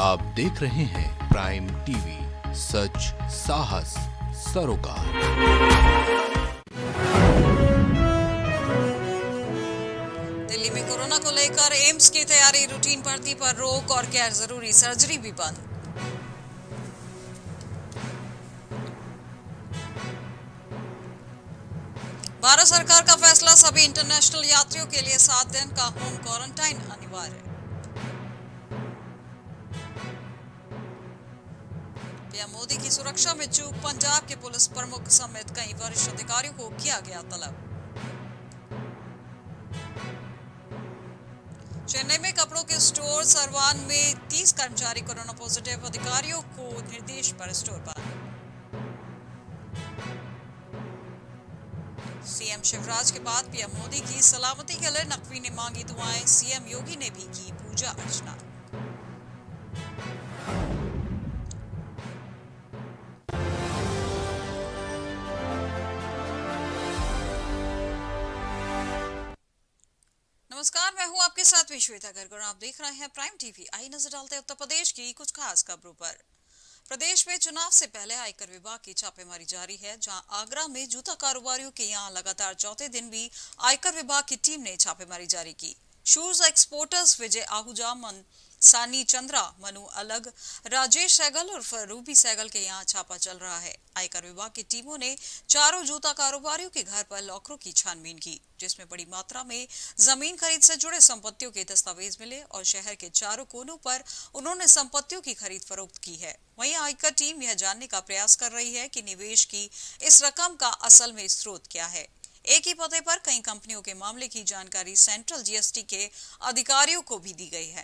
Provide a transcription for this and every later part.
आप देख रहे हैं प्राइम टीवी, सच साहस सरोकार। दिल्ली में कोरोना को लेकर एम्स की तैयारी, रूटीन भर्ती पर रोक और गैर जरूरी सर्जरी भी बंद। भारत सरकार का फैसला, सभी इंटरनेशनल यात्रियों के लिए 7 दिन का होम क्वारंटाइन अनिवार्य। पीएम मोदी की सुरक्षा में चूक, पंजाब के पुलिस प्रमुख समेत कई वरिष्ठ अधिकारियों को किया गया तलब। चेन्नई में कपड़ों के स्टोर सरवान में 30 कर्मचारी कोरोना पॉजिटिव, अधिकारियों को निर्देश पर स्टोर बंद। सीएम शिवराज के बाद पीएम मोदी की सलामती के लिए नकवी ने मांगी दुआएं, सीएम योगी ने भी की पूजा अर्चना। नमस्कार, मैं हूं आपके साथ श्वेता गर्ग, आप देख रहे हैं प्राइम टीवी। आई नजर डालते हैं उत्तर प्रदेश की कुछ खास खबरों पर। प्रदेश में चुनाव से पहले आयकर विभाग की छापेमारी जारी है, जहां आगरा में जूता कारोबारियों के यहां लगातार चौथे दिन भी आयकर विभाग की टीम ने छापेमारी जारी की। शूज एक्सपोर्टर्स विजय आहूजा, सानी चंद्रा, मनु अलग, राजेश सहगल और रूबी सहगल के यहाँ छापा चल रहा है। आयकर विभाग की टीमों ने चारों जूता कारोबारियों के घर पर लॉकरों की छानबीन की, जिसमें बड़ी मात्रा में जमीन खरीद से जुड़े संपत्तियों के दस्तावेज मिले और शहर के चारों कोनों पर उन्होंने संपत्तियों की खरीद फरोख्त की है। वहीं आयकर टीम यह जानने का प्रयास कर रही है कि निवेश की इस रकम का असल में स्रोत क्या है। एक ही पते पर कई कंपनियों के मामले की जानकारी सेंट्रल जीएसटी के अधिकारियों को भी दी गई है।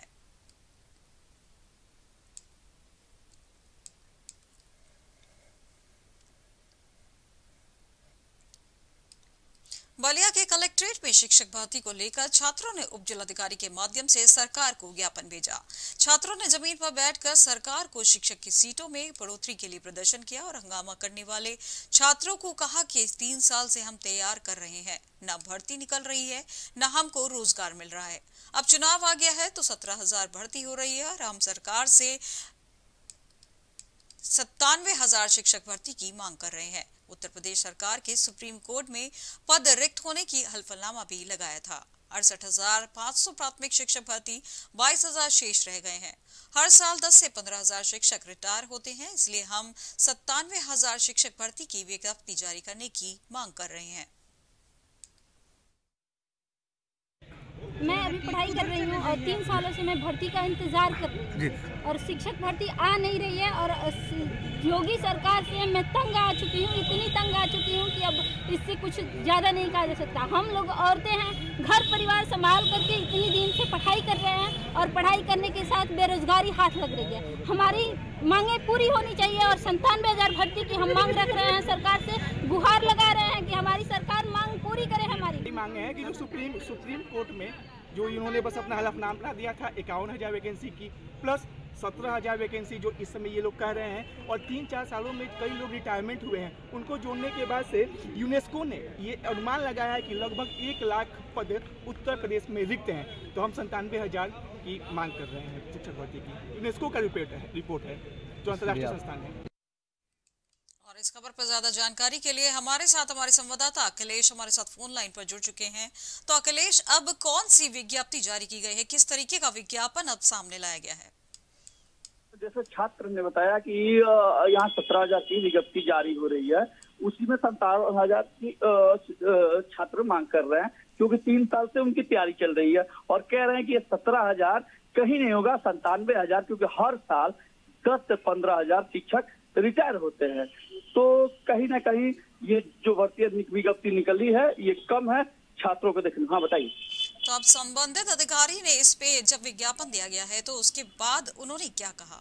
बलिया के कलेक्ट्रेट में शिक्षक भर्ती को लेकर छात्रों ने उप जिलाधिकारी के माध्यम से सरकार को ज्ञापन भेजा। छात्रों ने जमीन पर बैठकर सरकार को शिक्षक की सीटों में बढ़ोतरी के लिए प्रदर्शन किया और हंगामा करने वाले छात्रों को कहा कि 3 साल से हम तैयार कर रहे हैं, न भर्ती निकल रही है, न हमको रोजगार मिल रहा है। अब चुनाव आ गया है तो 17,000 भर्ती हो रही है और हम सरकार से 97,000 शिक्षक भर्ती की मांग कर रहे हैं। उत्तर प्रदेश सरकार के सुप्रीम कोर्ट में पद रिक्त होने की हलफनामा भी लगाया था। 68,500 प्राथमिक शिक्षक भर्ती, 22,000 शेष रह गए हैं। हर साल 10 से 15,000 शिक्षक रिटायर होते हैं, इसलिए हम 97,000 शिक्षक भर्ती की विज्ञप्ति जारी करने की मांग कर रहे हैं। मैं अभी पढ़ाई कर रही हूँ और 3 सालों से मैं भर्ती का इंतज़ार कर रही हूँ और शिक्षक भर्ती आ नहीं रही है। और योगी सरकार से मैं तंग आ चुकी हूँ, इतनी तंग आ चुकी हूँ कि अब इससे कुछ ज़्यादा नहीं कहा जा सकता। हम लोग औरतें हैं, घर परिवार संभाल करके इतनी दिन से पढ़ाई कर रहे हैं और पढ़ाई करने के साथ बेरोजगारी हाथ लग रही है। हमारी मांगें पूरी होनी चाहिए और 97,000 भर्ती की हम मांग रख रहे हैं, सरकार से गुहार लगा रहे हैं कि हमारी सरकार मांग पूरी करे। हमारी मांग है कि जो सुप्रीम कोर्ट में जो इन्होंने बस अपना हलफनामा दिया था 51,000 वैकेंसी की प्लस 17,000 वैकेंसी जो इस समय ये लोग कह रहे हैं, और 3-4 सालों में कई लोग रिटायरमेंट हुए हैं, उनको जोड़ने के बाद से यूनेस्को ने ये अनुमान लगाया है कि लगभग 1 लाख पद उत्तर प्रदेश में रिक्त हैं। तो हम 97,000 की मांग कर रहे हैं शिक्षक भर्ती की। यूनेस्को का रिपोर्ट है जो अंतर्राष्ट्रीय संस्थान है। और इस खबर पर ज्यादा जानकारी के लिए हमारे संवाददाता अखिलेश हमारे साथ फोन लाइन पर जुड़ चुके हैं। तो अखिलेश, अब कौन सी विज्ञप्ति जारी की गई है, किस तरीके का विज्ञापन अब सामने लाया गया है? जैसे छात्र ने बताया कि यहाँ 17,000 की विज्ञप्ति जारी हो रही है, उसी में 57,000 की छात्र मांग कर रहे हैं, क्योंकि 3 साल से उनकी तैयारी चल रही है और कह रहे हैं कि ये 17,000 कहीं नहीं होगा, 97,000, क्योंकि हर साल 10 से 15,000 शिक्षक रिटायर होते हैं। तो कहीं ना कहीं ये जो भर्ती विज्ञप्ति निकली है ये कम है छात्रों को देखने। हाँ, बताइए। तो अब संबंधित अधिकारी ने इस पे जब विज्ञापन दिया गया है तो उसके बाद उन्होंने क्या कहा?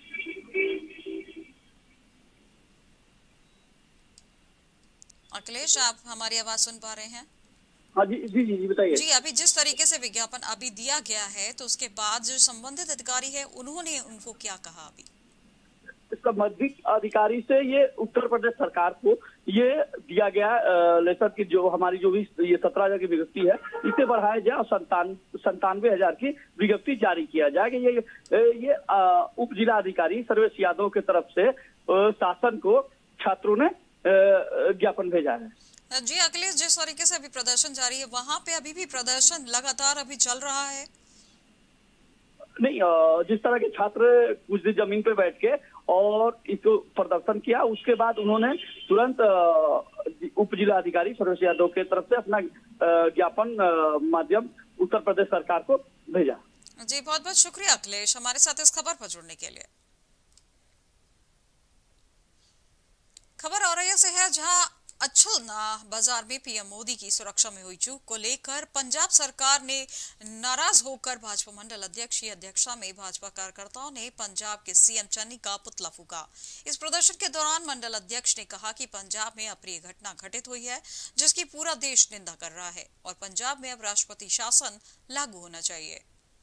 अखिलेश, आप हमारी आवाज सुन पा रहे हैं? हाँ जी जी जी बताइए। जी, अभी जिस तरीके से विज्ञापन अभी दिया गया है तो उसके बाद जो संबंधित अधिकारी है उन्होंने उनको क्या कहा? अभी संबंधित अधिकारी से ये उत्तर प्रदेश सरकार को ये दिया गया लेटर की जो हमारी जो भी ये 17,000 की विज्ञप्ति है इसे बढ़ाया जाए और 97,000 की विज्ञप्ति जारी किया जाएगा। ये उप जिला अधिकारी सर्वेश यादव की तरफ से शासन को छात्रों ने ज्ञापन भेजा है। जी अखिलेश, जिस तरीके से अभी प्रदर्शन जारी है वहां पे अभी भी प्रदर्शन लगातार अभी चल रहा है? नहीं, जिस तरह के छात्र कुछ दिन जमीन पे बैठ के और इसको प्रदर्शन किया, उसके बाद उन्होंने तुरंत उप जिला अधिकारी सर्वेश यादव के तरफ से अपना ज्ञापन माध्यम उत्तर प्रदेश सरकार को भेजा। जी बहुत बहुत शुक्रिया अखिलेश हमारे साथ इस खबर पर जुड़ने के लिए। खबर औरैया से है, जहां अछलना बाजार में पीएम मोदी की सुरक्षा में हुई चूक को लेकर पंजाब सरकार ने नाराज होकर भाजपा मंडल अध्यक्ष की अध्यक्षता में भाजपा कार्यकर्ताओं ने पंजाब के सीएम चन्नी का पुतला फूका। इस प्रदर्शन के दौरान मंडल अध्यक्ष ने कहा कि पंजाब में अप्रिय घटना घटित हुई है जिसकी पूरा देश निंदा कर रहा है और पंजाब में अब राष्ट्रपति शासन लागू होना चाहिए।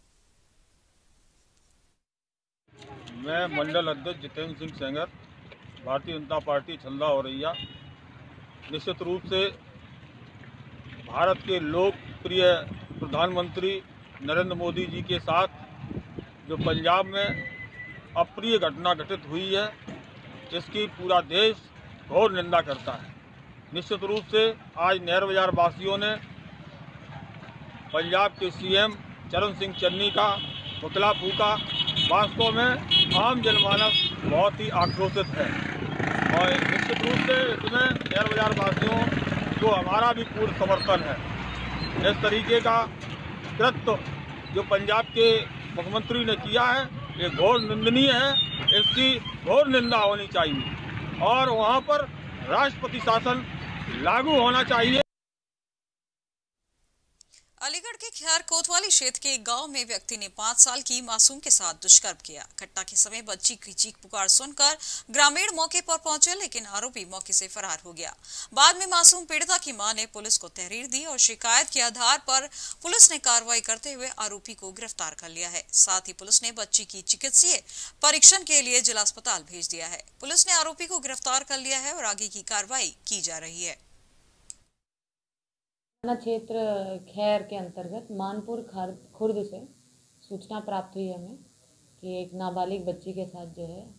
मैं मंडल अध्यक्ष जितेंद्र सिंह सेंगर, भारतीय जनता पार्टी छल्ला औरैया, निश्चित रूप से भारत के लोकप्रिय प्रधानमंत्री नरेंद्र मोदी जी के साथ जो पंजाब में अप्रिय घटना घटित हुई है इसकी पूरा देश घोर निंदा करता है। निश्चित रूप से आज नहर बाजार वासियों ने पंजाब के सीएम चरण सिंह चन्नी का पुतला फूका। वास्तव में आम जनमानस बहुत ही आक्रोशित है और निश्चित रूप से इसमें नहर बाजार वासियों को हमारा भी पूर्ण समर्थन है। इस तरीके का कृत्य जो पंजाब के मुख्यमंत्री ने किया है ये घोर निंदनीय है, इसकी घोर निंदा होनी चाहिए और वहाँ पर राष्ट्रपति शासन लागू होना चाहिए। अलीगढ़ के खैर कोतवाली क्षेत्र के एक गांव में व्यक्ति ने 5 साल की मासूम के साथ दुष्कर्म किया। घटना के समय बच्ची की चीख पुकार सुनकर ग्रामीण मौके पर पहुंचे, लेकिन आरोपी मौके से फरार हो गया। बाद में मासूम पीड़िता की मां ने पुलिस को तहरीर दी और शिकायत के आधार पर पुलिस ने कार्रवाई करते हुए आरोपी को गिरफ्तार कर लिया है। साथ ही पुलिस ने बच्ची की चिकित्सीय परीक्षण के लिए जिला अस्पताल भेज दिया है। पुलिस ने आरोपी को गिरफ्तार कर लिया है और आगे की कार्रवाई की जा रही है। थाना क्षेत्र खैर के अंतर्गत मानपुर खुर्द से सूचना प्राप्त हुई हमें कि एक नाबालिग बच्ची के साथ जो है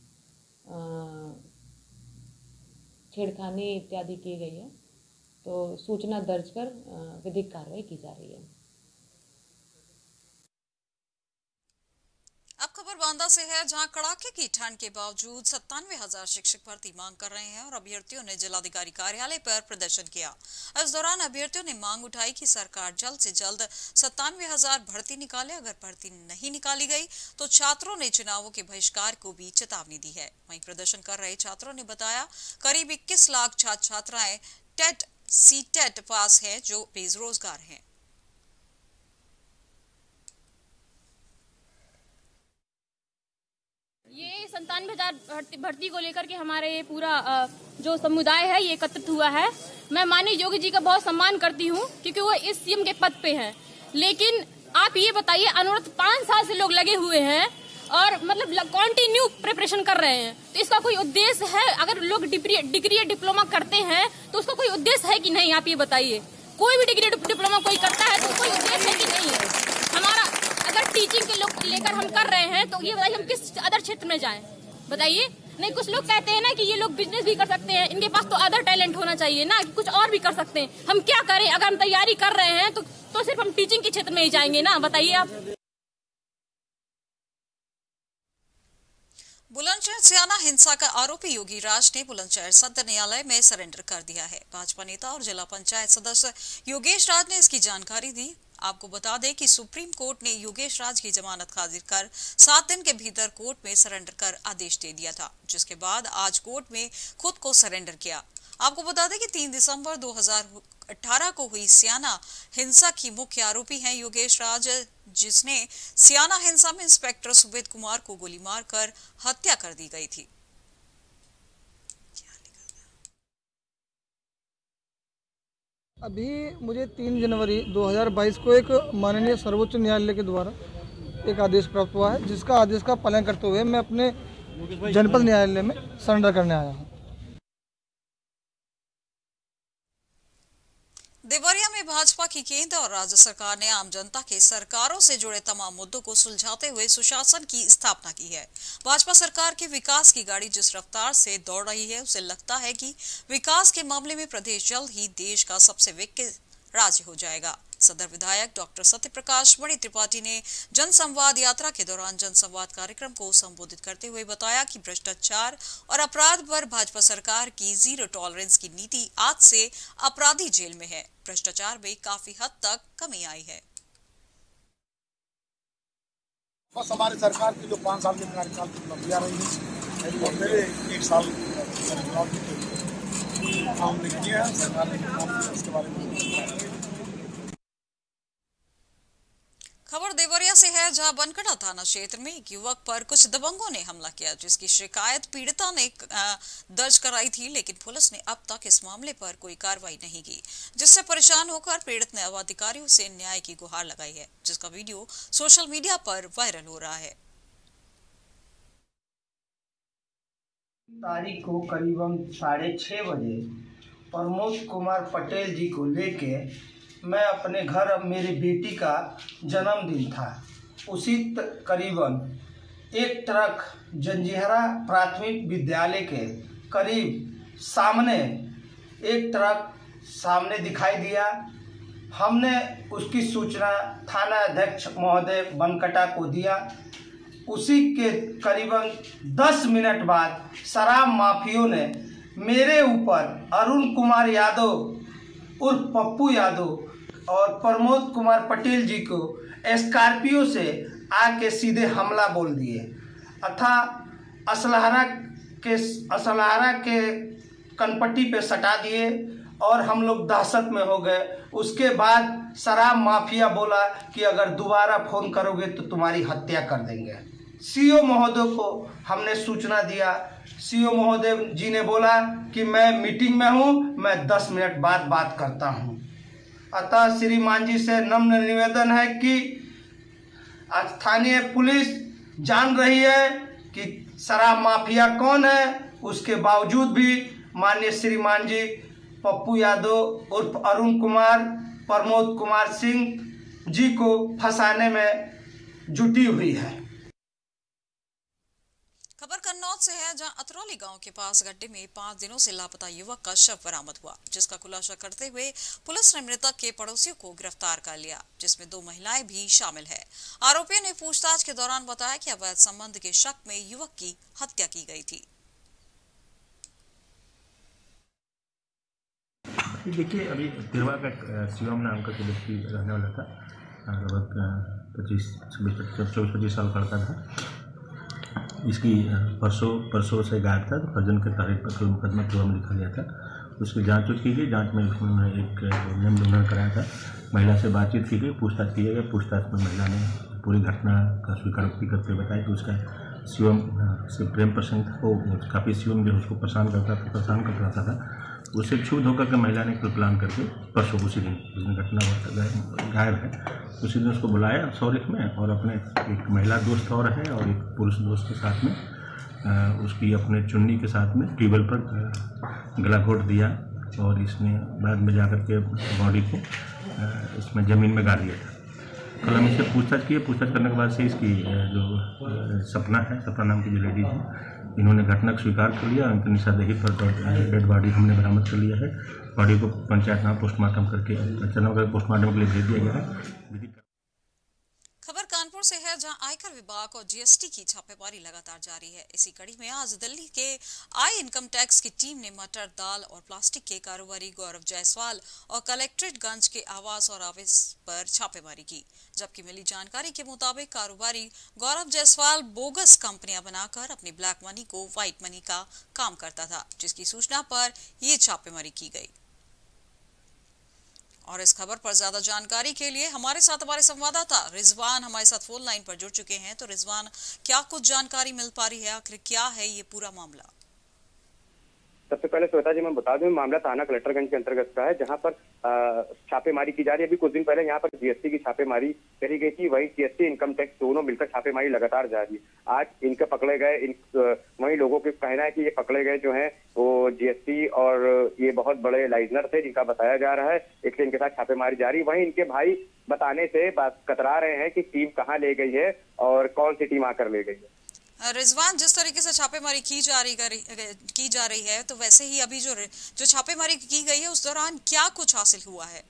छेड़खानी इत्यादि की गई है, तो सूचना दर्ज कर विधिक कार्रवाई की जा रही है। अब खबर बांदा से है, जहां कड़ाके की ठंड के बावजूद 97,000 शिक्षक भर्ती मांग कर रहे हैं और अभ्यर्थियों ने जिलाधिकारी कार्यालय पर प्रदर्शन किया। इस दौरान अभ्यर्थियों ने मांग उठाई कि सरकार जल्द से जल्द 97,000 भर्ती निकाले। अगर भर्ती नहीं निकाली गई तो छात्रों ने चुनावों के बहिष्कार को भी चेतावनी दी है। वहीं प्रदर्शन कर रहे छात्रों ने बताया करीब 21 लाख छात्र छात्राएं टेट सीटेट पास है जो बेरोजगार हैं। ये 97,000 भर्ती को लेकर के हमारे पूरा जो समुदाय है ये एकत्रित हुआ है। मैं माननीय योगी जी का बहुत सम्मान करती हूँ क्योंकि वो इस सीएम के पद पे हैं, लेकिन आप ये बताइए अनवरत 5 साल से लोग लगे हुए हैं और मतलब कंटिन्यू प्रिपरेशन कर रहे हैं, तो इसका कोई उद्देश्य है? अगर लोग डिग्री या डिप्लोमा करते हैं तो उसका कोई उद्देश्य है कि नहीं? आप ये बताइए, कोई भी डिग्री डिप्लोमा कोई करता है तो कोई उद्देश्य है कि नहीं है? हमारा अगर टीचिंग के लोग लेकर हम कर रहे हैं तो ये बताइए हम किस अदर क्षेत्र में जाएं? बताइए। नहीं, कुछ लोग कहते हैं ना कि ये लोग बिजनेस भी कर सकते हैं, इनके पास तो अदर टैलेंट होना चाहिए ना, कि कुछ और भी कर सकते हैं। हम क्या करें? अगर हम तैयारी कर रहे हैं तो सिर्फ हम टीचिंग के क्षेत्र में ही जाएंगे ना? बताइए आप। बुलंदशहर सियाना हिंसा का आरोपी योगी राज ने बुलंदशहर सदर न्यायालय में सरेंडर कर दिया है। भाजपा नेता और जिला पंचायत सदस्य योगेश राज ने इसकी जानकारी दी। आपको बता दें कि सुप्रीम कोर्ट ने योगेश राज की जमानत खारिज कर 7 दिन के भीतर कोर्ट में सरेंडर कर आदेश दे दिया था, जिसके बाद आज कोर्ट में खुद को सरेंडर किया। आपको बता दें कि 3 दिसंबर 2018 को हुई सियाना हिंसा की मुख्य आरोपी हैं योगेश राज, जिसने सियाना हिंसा में इंस्पेक्टर सुबेद कुमार को गोली मारकर हत्या कर दी गई थी। अभी मुझे 3 जनवरी 2022 को एक माननीय सर्वोच्च न्यायालय के द्वारा एक आदेश प्राप्त हुआ है, जिसका आदेश का पालन करते हुए मैं अपने जनपद न्यायालय में सरेंडर करने आया हूँ। भाजपा की केंद्र और राज्य सरकार ने आम जनता के सरकारों से जुड़े तमाम मुद्दों को सुलझाते हुए सुशासन की स्थापना की है। भाजपा सरकार के विकास की गाड़ी जिस रफ्तार से दौड़ रही है, उसे लगता है कि विकास के मामले में प्रदेश जल्द ही देश का सबसे विकसित राज्य हो जाएगा। सदर विधायक डॉक्टर सत्यप्रकाश मणि त्रिपाठी ने जनसंवाद यात्रा के दौरान जनसंवाद कार्यक्रम को संबोधित करते हुए बताया कि भ्रष्टाचार और अपराध पर भाजपा सरकार की जीरो टॉलरेंस की नीति आज से अपराधी जेल में है। भ्रष्टाचार में काफी हद तक कमी आई है। बस हमारी सरकार की जो 5 साल के कार्यकाल की उपलब्धियां रही है और मेरे 1 साल हमने किया सरकार ने इसके बारे में। खबर देवरिया से है, जहां बनकड़ा थाना क्षेत्र में एक युवक पर कुछ दबंगों ने हमला किया, जिसकी शिकायत पीड़िता ने दर्ज कराई थी, लेकिन पुलिस ने अब तक इस मामले पर कोई कार्रवाई नहीं की, जिससे परेशान होकर पीड़ित ने अब अधिकारियों से न्याय की गुहार लगाई है, जिसका वीडियो सोशल मीडिया पर वायरल हो रहा है। तारीख को करीबन 6:30 बजे प्रमोद कुमार पटेल जी को लेके मैं अपने घर, अब मेरी बेटी का जन्मदिन था, उसी करीबन एक ट्रक जंजीहरा प्राथमिक विद्यालय के करीब सामने एक ट्रक सामने दिखाई दिया। हमने उसकी सूचना थाना अध्यक्ष महोदय बनकटा को दिया। उसी के करीबन 10 मिनट बाद शराब माफियों ने मेरे ऊपर अरुण कुमार यादव उर्फ पप्पू यादव और प्रमोद कुमार पटेल जी को स्कॉर्पियो से आके सीधे हमला बोल दिए अथा असलहरा के कनपट्टी पे सटा दिए और हम लोग दहशत में हो गए। उसके बाद शराब माफिया बोला कि अगर दोबारा फोन करोगे तो तुम्हारी हत्या कर देंगे। सीओ महोदय को हमने सूचना दिया। सीओ महोदय जी ने बोला कि मैं मीटिंग में हूँ, मैं 10 मिनट बाद बात करता हूँ। अतः श्रीमान जी से नम्र निवेदन है कि स्थानीय पुलिस जान रही है कि शराब माफिया कौन है, उसके बावजूद भी माननीय श्रीमान जी पप्पू यादव उर्फ अरुण कुमार, प्रमोद कुमार सिंह जी को फंसाने में जुटी हुई है। खबर कन्नौज से है, जहां अतरौली गांव के पास गड्ढे में 5 दिनों से लापता युवक का शव बरामद हुआ, जिसका खुलासा करते हुए पुलिस ने मृतक के पड़ोसियों को गिरफ्तार कर लिया, जिसमें 2 महिलाएं भी शामिल है। आरोपियों ने पूछताछ के दौरान बताया कि अवैध संबंध के शक में युवक की हत्या की गई थी। देखिए, अभी तिरवा का शिवम नाम का व्यक्ति रहने वाला था, लगभग 24-25 साल का लड़का था। इसकी परसों से गायब था, तो फर्जन के तारीख पर मुकदमा तिरवा में लिखा गया था। उसकी जांच की गई। जांच में उसने एक नियम उल्लंघन कराया था। महिला से बातचीत की गई, पूछताछ की गई। पूछताछ में महिला ने पूरी घटना का स्वीकारोक्ति करते हुए बताया कि उसका शिवम से प्रेम प्रसंग था। वो काफ़ी शिवम जो उसको परेशान करता था। उससे क्षुब्ध होकर के महिला ने कोई प्लान करके परसों उसी दिन जिस दिन घटना गायब है, उसी दिन उसको बुलाया सौरिख में, और अपने एक महिला दोस्त और है और एक पुरुष दोस्त के साथ में उसकी अपने चुन्नी के साथ में ट्यूबवेल पर गला घोट दिया और इसने बाद में जाकर के बॉडी को इसमें ज़मीन में गाड़ दिया था। कल हम इससे पूछताछ किए। पूछताछ करने के बाद से इसकी जो सपना नाम की जो लेडीज है, इन्होंने घटना को स्वीकार कर लिया। उनकी निशादेही पर डेड बॉडी हमने बरामद कर लिया है। बॉडी को पंचायत नाम पोस्टमार्टम करके पोस्टमार्टम के लिए भेज दिया गया है। खबर कानपुर से है, जहां आयकर विभाग और जीएसटी की छापेमारी लगातार जारी है। इसी कड़ी में आज दिल्ली के इनकम टैक्स की टीम ने मटर, दाल और प्लास्टिक के कारोबारी गौरव जायसवाल और कलेक्ट्रेटगंज के आवास और ऑफिस पर छापेमारी की, जबकि मिली जानकारी के मुताबिक कारोबारी गौरव जायसवाल बोगस कंपनियां बनाकर अपनी ब्लैक मनी को व्हाइट मनी का काम करता था, जिसकी सूचना पर यह छापेमारी की गई। और इस खबर पर ज्यादा जानकारी के लिए हमारे संवाददाता रिजवान हमारे साथ फोन लाइन पर जुड़ चुके हैं। तो रिजवान, क्या कुछ जानकारी मिल पा रही है, आखिर क्या है ये पूरा मामला? सबसे पहले श्वेता जी मैं बता दूं, मामला थाना कलेक्टरगंज के अंतर्गत का है, जहां पर छापेमारी की जा रही है। अभी कुछ दिन पहले यहाँ पर जीएसटी की छापेमारी करी गई थी, वही जीएसटी इनकम टैक्स दोनों मिलकर छापेमारी लगातार जारी है। आज इनके पकड़े गए वही लोगों का कहना है कि ये पकड़े गए जो हैं वो जीएसटी और ये बहुत बड़े लाइजनर थे जिनका बताया जा रहा है, इसलिए इनके साथ छापेमारी जारी। वहीं इनके भाई बताने से कतरा रहे हैं कि टीम कहाँ ले गई है और कौन सी टीम आकर ले गई है। रिजवान, जिस तरीके से छापेमारी की जा रही है तो वैसे ही अभी जो छापेमारी की गई है उस दौरान क्या कुछ हासिल हुआ है?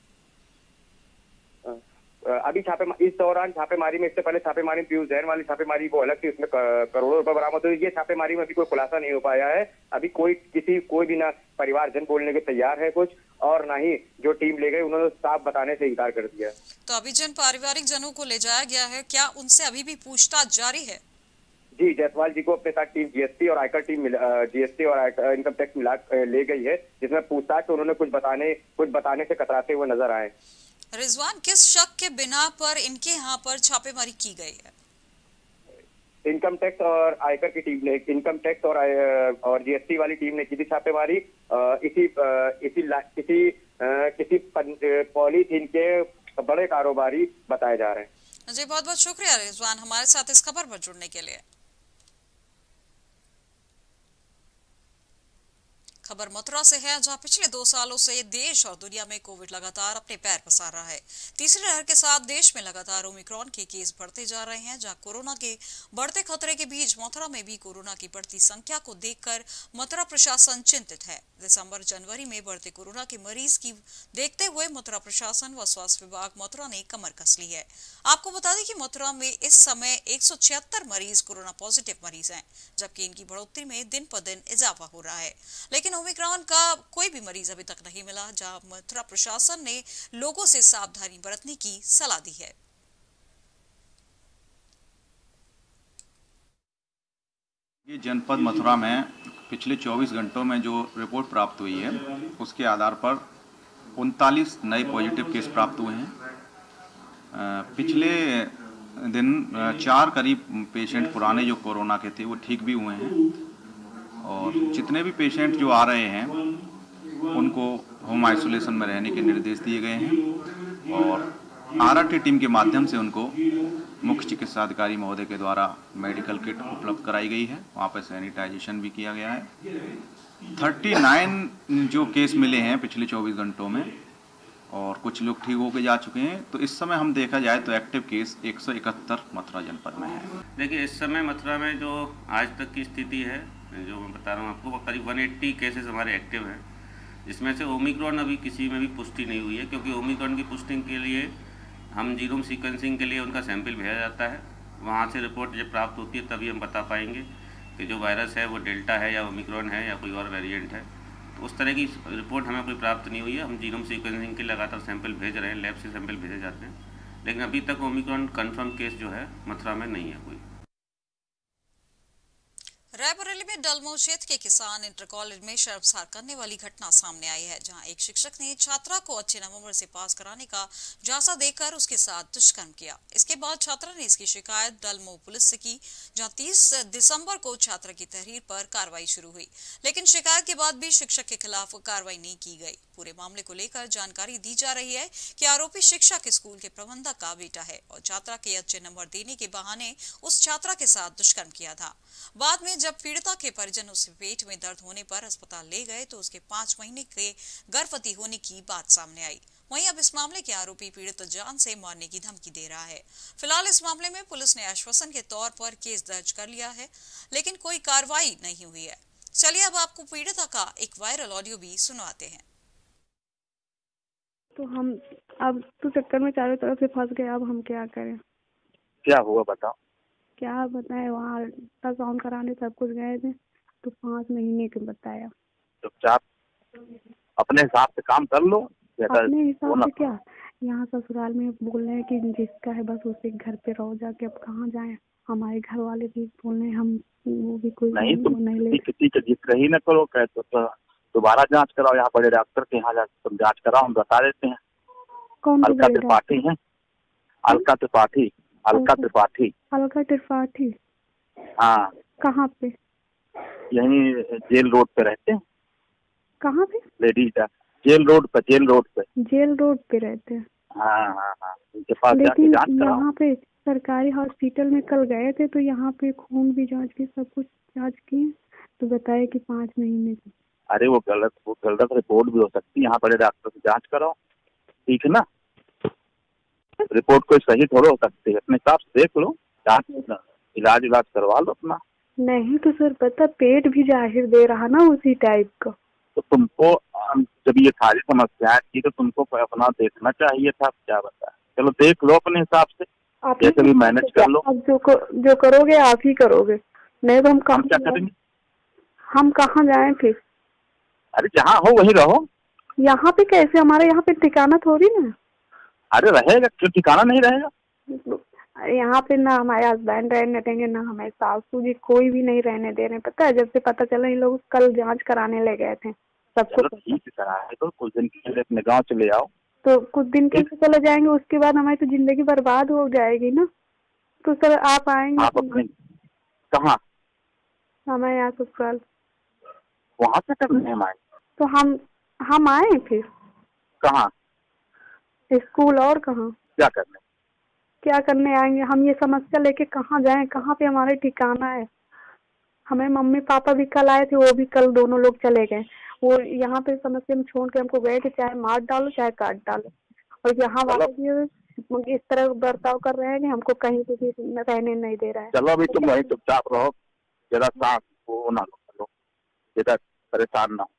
अभी इस दौरान छापेमारी में, इससे पहले छापेमारी पीयूष जैन वाली छापेमारी वो अलग थी, उसमें करोड़ों रुपए बरामद हुई। ये छापेमारी में अभी कोई खुलासा नहीं हो पाया है। अभी कोई भी ना परिवारजन बोलने के तैयार है कुछ, और ना ही जो टीम ले गई उन्होंने साफ बताने से इनकार कर दिया। तो अभी जिन पारिवारिक जनों को ले जाया गया है, क्या उनसे अभी भी पूछताछ जारी है? जी, जायसवाल जी को अपने साथ टीम जीएसटी और आयकर टीम जीएसटी और इनकम टैक्स मिला ले गई है, जिसमें पूछताछ तो उन्होंने कुछ बताने से कतराते हुए नजर आए। रिजवान, किस शक के बिना पर इनके यहाँ पर छापेमारी की गई है? इनकम टैक्स और आयकर की टीम ने, इनकम टैक्स और जीएसटी वाली टीम ने की थी छापेमारी। किसी पॉलीथीन के बड़े कारोबारी बताए जा रहे हैं। जी, बहुत बहुत शुक्रिया रिजवान हमारे साथ इस खबर पर जुड़ने के लिए। खबर मथुरा से है, जहां पिछले 2 सालों से देश और दुनिया में कोविड लगातार अपने पैर पसार रहा है। तीसरी लहर के साथ देश में लगातार ओमिक्रॉन के केस बढ़ते जा रहे हैं। जहां कोरोना के बढ़ते खतरे के बीच मथुरा में भी कोरोना की बढ़ती संख्या को देखकर मथुरा प्रशासन चिंतित है। दिसंबर जनवरी में बढ़ते कोरोना के मरीज की देखते हुए मथुरा प्रशासन व स्वास्थ्य विभाग मथुरा ने कमर कस ली है। आपको बता दें कि मथुरा में इस समय 176 मरीज कोरोना पॉजिटिव मरीज हैं, जबकि इनकी बढ़ोतरी में दिन पर दिन इजाफा हो रहा है। लेकिन ओमिक्रॉन का कोई भी मरीज अभी तक नहीं मिला, जहां मथुरा प्रशासन ने लोगों से सावधानी बरतने की सलाह दी है। ये जनपद मथुरा में पिछले 24 घंटों में जो रिपोर्ट प्राप्त हुई है उसके आधार पर 39 नए पॉजिटिव केस प्राप्त हुए हैं। पिछले दिन 4 करीब पेशेंट पुराने जो कोरोना के थे वो ठीक भी हुए हैं, और जितने भी पेशेंट जो आ रहे हैं उनको होम आइसोलेशन में रहने के निर्देश दिए गए हैं, और आरआरटी टीम के माध्यम से उनको मुख्य चिकित्सा अधिकारी महोदय के द्वारा मेडिकल किट उपलब्ध कराई गई है। वहाँ पर सैनिटाइजेशन भी किया गया है। 39 जो केस मिले हैं पिछले 24 घंटों में, और कुछ लोग ठीक होकर जा चुके हैं। तो इस समय हम देखा जाए तो एक्टिव केस 171 मथुरा जनपद में है। देखिए, इस समय मथुरा में जो आज तक की स्थिति है, जो मैं बता रहा हूँ आपको, करीब 180 केसेस हमारे एक्टिव हैं, जिसमें से ओमिक्रॉन अभी किसी में भी पुष्टि नहीं हुई है, क्योंकि ओमिक्रॉन की पुष्टि के लिए हम जीनोम सीक्वेंसिंग के लिए उनका सैंपल भेजा जाता है। वहाँ से रिपोर्ट जब प्राप्त होती है तभी हम बता पाएंगे कि जो वायरस है वो डेल्टा है या ओमिक्रॉन है या कोई और वेरिएंट है। तो उस तरह की रिपोर्ट हमें कोई प्राप्त नहीं हुई है। हम जीनोम सीक्वेंसिंग के लगातार सैंपल भेज रहे हैं, लैब से सैंपल भेजे जाते हैं, लेकिन अभी तक ओमिक्रॉन कन्फर्म केस जो है मथुरा में नहीं है कोई। रायबरेली में डलमो क्षेत्र के किसान इंटर कॉलेज में शर्मसार करने वाली घटना सामने आई है, जहां एक शिक्षक ने छात्रा को अच्छे नंबर से पास कराने का झांसा देकर उसके साथ दुष्कर्म किया। इसके बाद छात्रा ने इसकी शिकायत डलमो पुलिस से की, जहां 30 दिसंबर को छात्रा की तहरीर पर कार्रवाई शुरू हुई, लेकिन शिकायत के बाद भी शिक्षक के खिलाफ कार्रवाई नहीं की गई। पूरे मामले को लेकर जानकारी दी जा रही है कि आरोपी शिक्षक स्कूल के प्रबंधक का बेटा है और छात्रा के अच्छे नंबर देने के बहाने उस छात्रा के साथ दुष्कर्म किया था। बाद में जब पीड़िता के परिजन उसे पेट में दर्द होने पर अस्पताल ले गए तो उसके 5 महीने के गर्भवती होने की बात सामने आई। वहीं अब इस मामले के आरोपी पीड़ित जान से मारने की धमकी दे रहा है। फिलहाल इस मामले में पुलिस ने आश्वासन के तौर पर केस दर्ज कर लिया है, लेकिन कोई कार्रवाई नहीं हुई है। चलिए अब आपको पीड़िता का एक वायरल ऑडियो भी सुनाते हैं। तो हम अब तो चक्कर में चारों तरफ से फंस गए, अब हम क्या करें? क्या हुआ बताओ? क्या बताए, वहाँ अल्ट्रासाउंड कराने सब कुछ गए थे तो 5 महीने के बताया। चुपचाप अपने हिसाब से काम कर लो। अपने हिसाब से क्या, यहाँ ससुराल में बोल रहे हैं कि जिसका है बस उसी घर पे रहो जाके, अब कहाँ जाए। हमारे घर वाले भी बोल रहे हैं, हम वो भी कोई नहीं, तुम किसी का जिक्र ही न करो। कहे तो दोबारा जांच कराओ, यहाँ बड़े डॉक्टर के यहाँ जाकर तुम जांच कराओ, हम बता देते हैं। कौन? अलका त्रिपाठी है, अलका त्रिपाठी। अलका त्रिपाठी। अलका त्रिपाठी? हाँ। कहाँ पे? यहीं जेल रोड पे रहते हैं। कहाँ पे? लेडीज जेल रोड पे जेल रोड पे रहते हैं। हाँ, उनके पास जाके लेकिन जांच कराओ। यहाँ पे सरकारी हॉस्पिटल में कल गए थे तो यहाँ पे खून भी जांच की, सब कुछ जांच की, तो बताया कि 5 महीने की। अरे वो गलत रिपोर्ट भी हो सकती है, यहाँ बड़े डॉक्टर से जांच कराओ, ठीक है ना। रिपोर्ट कोई सही थोड़ा हो सकती है, अपने हिसाब से देख लो, जांच इलाज करवा लो अपना। नहीं तो सर पता, पेट भी जाहिर दे रहा ना उसी टाइप का। तो तुमको जब ये सारी समस्याएं थी तो तुमको अपना देखना चाहिए था, क्या बता। चलो देख लो अपने हिसाब से, जैसे भी मैनेज कर लो। अब जो करोगे आप ही करोगे, नहीं तो हम क्या करेंगे, हम कहाँ जाएं फिर। अरे जहाँ हो वहीं रहो। यहाँ पे कैसे, हमारे यहाँ पे ठिकाना थोड़ी ना। अरे रहेगा, क्यों ठिकाना नहीं रहेगा। यहाँ पे ना हमारे हस्बैंड रहने देंगे, ना हमारे सासू जी, कोई भी नहीं रहने दे रहे। पता है जब से पता चला, इन लोग कल जांच कराने ले गए थे सबको। ठीक है, तो कुछ दिन के लिए अपने गाँव चले आओ। तो कुछ दिन के लिए चले जाएंगे, उसके बाद हमारी तो जिंदगी बर्बाद हो जाएगी ना। तो सर आप आएंगे? आप अपने कहाँ? हमारे यहाँ ससुराल। वहाँ से करने हम आए। तो हम आए फिर कहाँ? स्कूल और कहाँ? क्या करने आएंगे हम? ये समस्या लेके कहाँ जाएं, कहाँ पे हमारे ठिकाना है? हमें मम्मी पापा भी कल आए थे, वो भी कल दोनों लोग चले गए। वो यहाँ पे समस्या में छोड़ के हमको गए कि चाहे मार डालो चाहे काट डालो, और यहाँ वाले भी इस तरह बर्ताव कर रहे हैं कि हमको कहीं पे भी रहने नहीं दे रहा है। चलो अभी तुम वहीं चुपचाप रहो, जरा सांस वो ना लो, जरा परेशान ना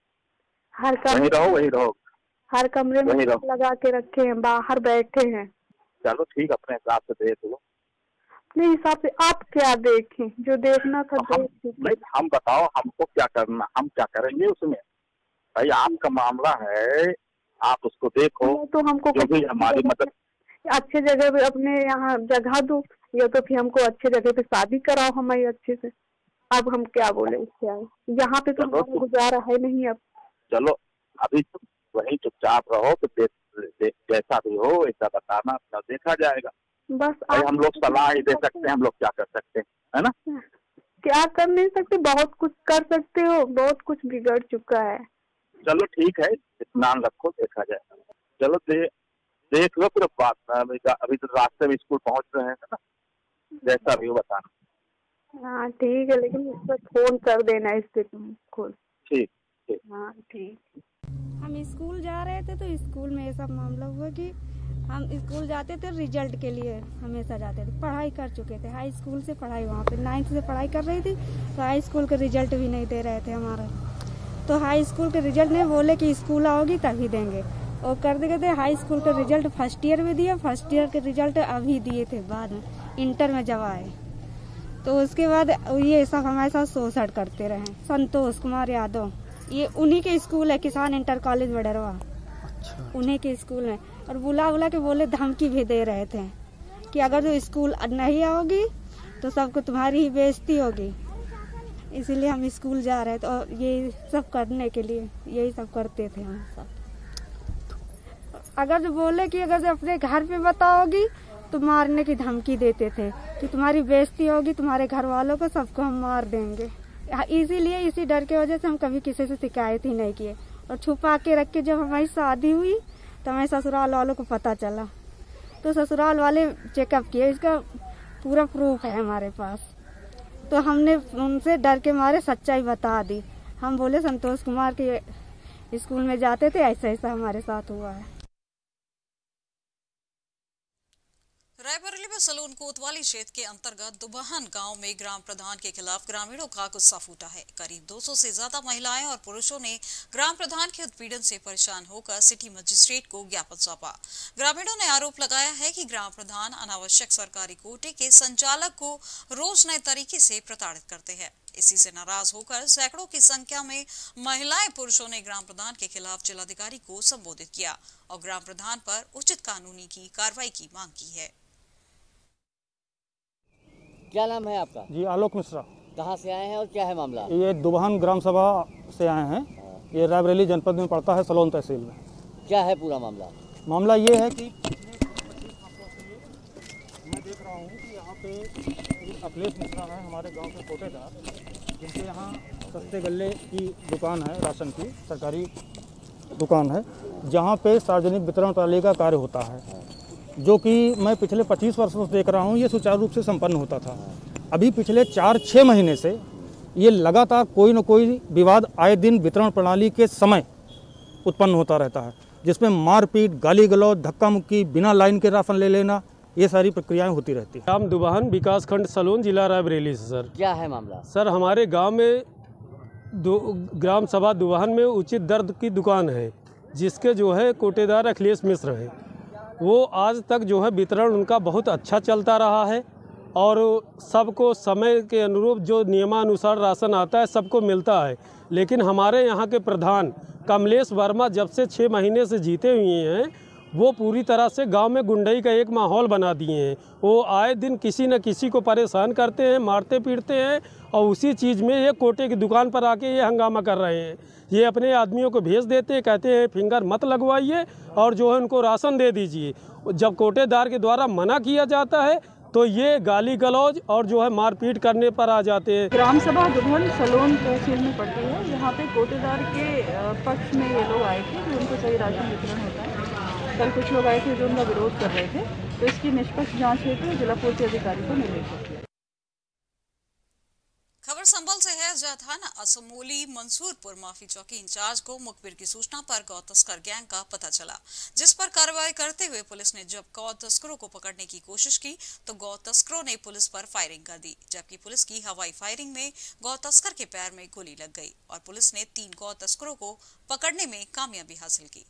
हो। वहीं रहो, हर कमरे में लगा के रखे हैं, बाहर बैठे हैं। चलो ठीक, अपने हिसाब से देख लो। अपने हिसाब से आप क्या देखें, जो देखना था हम बताओ हमको क्या करना, हम क्या करेंगे उसमें। भाई आपका मामला है, आप उसको देखो। तो हमको जो भी हमारी मदद, अच्छे जगह पे अपने यहाँ जगह दो, या तो फिर हमको अच्छे जगह पे शादी कराओ हमारी अच्छे से। अब हम क्या बोले उससे आए, यहाँ पे तो हमारा गुजारा है नहीं। अब चलो अभी तुम वहीं चुपचाप रहो, तो जैसा भी हो ऐसा बताना, अपना देखा जाएगा। बस भाई हम लोग सलाह ही दे सकते हैं, हम लोग क्या कर सकते हैं, है ना। क्या कर नहीं सकते, बहुत कुछ कर सकते हो, बहुत कुछ बिगड़ चुका है। चलो ठीक है, इत्मीनान रखो, देखा जाएगा। चलो देख लो फिर बात। अभी तो रास्ते में स्कूल पहुंच रहे हैं ना, जैसा भी हो बताना। हाँ ठीक है, लेकिन उस पर फोन कर देना इससे तुम खुद। ठीक। हाँ ठीक। हम स्कूल जा रहे थे तो स्कूल में ऐसा मामला हुआ कि हम स्कूल जाते थे रिजल्ट के लिए, हमेशा जाते थे, पढ़ाई कर चुके थे, हाई स्कूल से पढ़ाई, वहाँ पे 9th से पढ़ाई कर रही थी, तो हाई स्कूल का रिजल्ट भी नहीं दे रहे थे हमारा। तो हाई स्कूल के रिजल्ट नहीं, बोले कि स्कूल आओगी तभी देंगे, और कर देते। हाई स्कूल का रिजल्ट फर्स्ट ईयर में दिया, फर्स्ट ईयर के रिजल्ट अभी दिए थे बाद में, इंटर में जब आए। तो उसके बाद ये सब हमारे साथ शोषण करते रहे। संतोष कुमार यादव, ये उन्हीं के स्कूल है, किसान इंटर कॉलेज बडरवा, उन्हीं के स्कूल में। और बुला के बोले, धमकी भी दे रहे थे कि अगर तो स्कूल नहीं आओगी तो सबको तुम्हारी ही बेइज्जती होगी। इसीलिए हम स्कूल जा रहे थे, और ये सब करने के लिए यही सब करते थे हम सब। अगर जो बोले कि अगर जो अपने घर पे बताओगी तो मारने की धमकी देते थे कि तुम्हारी बेइज्जती होगी, तुम्हारे घर वालों को सबको हम मार देंगे। इसीलिए इसी डर की वजह से हम कभी किसी से शिकायत ही नहीं किए, और छुपा के रख के जब हमारी शादी हुई तो हमारे ससुराल वालों को पता चला, तो ससुराल वाले चेकअप किए, इसका पूरा प्रूफ है हमारे पास। तो हमने उनसे डर के मारे सच्चाई बता दी। हम बोले संतोष कुमार के स्कूल में जाते थे, ऐसा ऐसा हमारे साथ हुआ है। रायबरेली में सलून कोतवाली क्षेत्र के अंतर्गत दुबहन गांव में ग्राम प्रधान के खिलाफ ग्रामीणों का गुस्सा फूटा है। करीब 200 से ज्यादा महिलाएं और पुरुषों ने ग्राम प्रधान के उत्पीड़न से परेशान होकर सिटी मजिस्ट्रेट को ज्ञापन सौंपा। ग्रामीणों ने आरोप लगाया है कि ग्राम प्रधान अनावश्यक सरकारी कोटे के संचालक को रोज नए तरीके से प्रताड़ित करते हैं। इसी से नाराज होकर सैकड़ों की संख्या में महिलाएं पुरुषों ने ग्राम प्रधान के खिलाफ जिलाधिकारी को संबोधित किया और ग्राम प्रधान पर उचित कानूनी की कार्रवाई की मांग की है। क्या नाम है आपका? जी आलोक मिश्रा। कहाँ से आए हैं और क्या है मामला? ये दुबहन ग्राम सभा से आए हैं। ये रायबरेली जनपद में पड़ता है, सलोन तहसील में। क्या है पूरा मामला? मामला ये है कि मैं देख रहा हूँ कि यहाँ पे अखिलेश मिश्रा है, हमारे गांव के कोटेदार, जिनके यहाँ सस्ते गल्ले की दुकान है, राशन की, सरकारी दुकान है जहाँ पे सार्वजनिक वितरण प्रणाली का कार्य होता है, जो कि मैं पिछले 25 वर्षों से देख रहा हूँ ये सुचारू रूप से संपन्न होता था। अभी पिछले 4-6 महीने से ये लगातार कोई न कोई विवाद आए दिन वितरण प्रणाली के समय उत्पन्न होता रहता है, जिसमें मारपीट, गाली गलौज, धक्का मुक्की, बिना लाइन के राशन ले लेना, ये सारी प्रक्रियाएं होती रहती है। ग्राम दुबहन विकास खंड सलोन, जिला रायबरेली से सर। क्या है मामला? सर हमारे गांव में ग्राम सभा दुबहन में उचित दर्द की दुकान है, जिसके जो है कोटेदार अखिलेश मिश्र हैं। वो आज तक जो है वितरण उनका बहुत अच्छा चलता रहा है और सबको समय के अनुरूप जो नियमानुसार राशन आता है सबको मिलता है। लेकिन हमारे यहाँ के प्रधान कमलेश वर्मा जब से 6 महीने से जीते हुए हैं, वो पूरी तरह से गांव में गुंडई का एक माहौल बना दिए हैं। वो आए दिन किसी न किसी को परेशान करते हैं, मारते पीटते हैं और उसी चीज़ में ये कोटे की दुकान पर आके ये हंगामा कर रहे हैं। ये अपने आदमियों को भेज देते हैं, कहते हैं फिंगर मत लगवाइए और जो है उनको राशन दे दीजिए। जब कोटेदार के द्वारा मना किया जाता है तो ये गाली गलौज और जो है मारपीट करने पर आ जाते हैं। ग्राम सभा दुबहन सलोन तहसील में पड़ती है। यहाँ पे कोटेदार के पक्ष में ये लोग आए थे कि उनको सही राशन वितरण होता है। कल कुछ लोग आए थे जो उनका विरोध कर रहे थे, तो इसकी निष्पक्ष जांच हेतु जिला पूर्ति अधिकारी को निर्देशित किया। खबर संभल से है, जहां थाना असमोली मंसूरपुर माफी चौकी इंचार्ज को मुखबिर की सूचना पर गौ तस्कर गैंग का पता चला, जिस पर कार्रवाई करते हुए पुलिस ने जब गौ तस्करों को पकड़ने की कोशिश की तो गौ तस्करों ने पुलिस पर फायरिंग कर दी, जबकि पुलिस की हवाई फायरिंग में गौ तस्कर के पैर में गोली लग गई और पुलिस ने 3 गौ तस्करों को पकड़ने में कामयाबी हासिल की।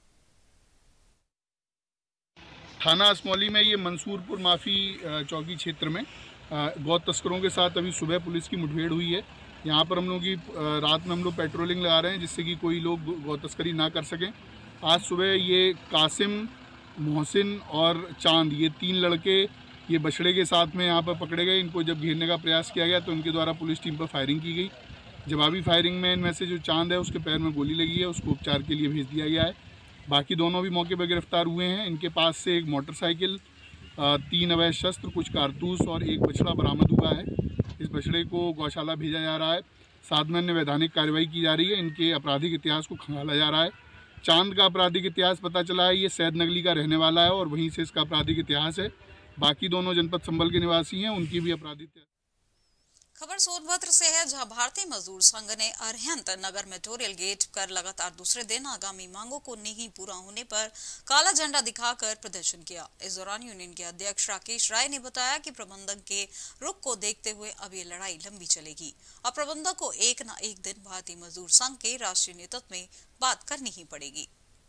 थाना असमौली में ये मंसूरपुर माफी चौकी क्षेत्र में गौ तस्करों के साथ अभी सुबह पुलिस की मुठभेड़ हुई है। यहाँ पर हम लोग की रात में हम लोग पेट्रोलिंग लगा रहे हैं, जिससे कि कोई लोग गौ तस्करी ना कर सकें। आज सुबह ये कासिम, मोहसिन और चांद, ये 3 लड़के ये बछड़े के साथ में यहाँ पर पकड़े गए। इनको जब घेरने का प्रयास किया गया तो इनके द्वारा पुलिस टीम पर फायरिंग की गई। जवाबी फायरिंग में इनमें से जो चांद है उसके पैर में गोली लगी है, उसको उपचार के लिए भेज दिया गया है। बाकी दोनों भी मौके पर गिरफ्तार हुए हैं। इनके पास से एक मोटरसाइकिल, 3 अवैध शस्त्र, कुछ कारतूस और एक बछड़ा बरामद हुआ है। इस बछड़े को गौशाला भेजा जा रहा है। साथ में अन्य वैधानिक कार्रवाई की जा रही है। इनके आपराधिक इतिहास को खंगाला जा रहा है। चांद का आपराधिक इतिहास पता चला है, ये सैद नगली का रहने वाला है और वहीं से इसका आपराधिक इतिहास है। बाकी दोनों जनपद संभल के निवासी हैं, उनकी भी आपराधिक इतिहास। खबर सोनभद्र से है, जहां भारतीय मजदूर संघ ने अरहंत नगर मेमोरियल गेट कर लगातार दूसरे दिन आगामी मांगों को नहीं पूरा होने पर काला झंडा दिखाकर प्रदर्शन किया। इस दौरान यूनियन के अध्यक्ष राकेश राय ने बताया कि प्रबंधक के रुख को देखते हुए अब ये लड़ाई लंबी चलेगी और प्रबंधक को एक न एक दिन भारतीय मजदूर संघ के राष्ट्रीय नेतृत्व में बात करनी ही पड़ेगी।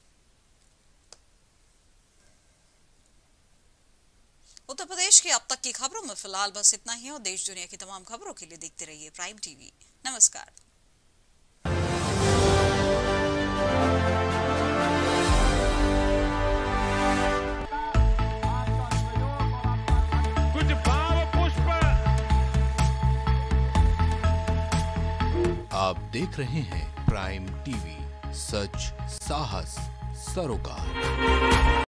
उत्तर प्रदेश की अब तक की खबरों में फिलहाल बस इतना ही और देश दुनिया की तमाम खबरों के लिए देखते रहिए प्राइम टीवी। नमस्कार। कुछ भाव पुष्प। आप देख रहे हैं प्राइम टीवी, सच साहस सरोकार।